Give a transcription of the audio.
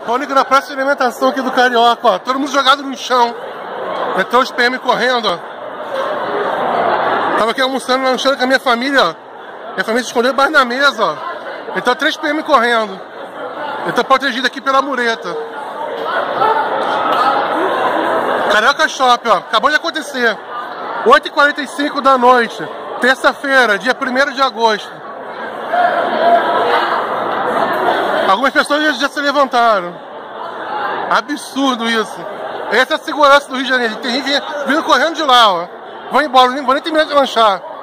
Pânico na praça de alimentação aqui do Carioca, ó. Todo mundo jogado no chão. Entrou os PM correndo, ó. Tava aqui almoçando lá no chão com a minha família, ó. Minha família se escondeu debaixo da mesa, ó. Então 3 PM correndo. Eu tô protegido aqui pela mureta. Carioca Shopping, ó. Acabou de acontecer. 8h45 da noite. Terça-feira, dia 1º de agosto. Algumas pessoas já se levantaram. Absurdo isso. Essa é a segurança do Rio de Janeiro. Tem gente vindo correndo de lá, ó. Vão embora, não vou nem terminar de lanchar.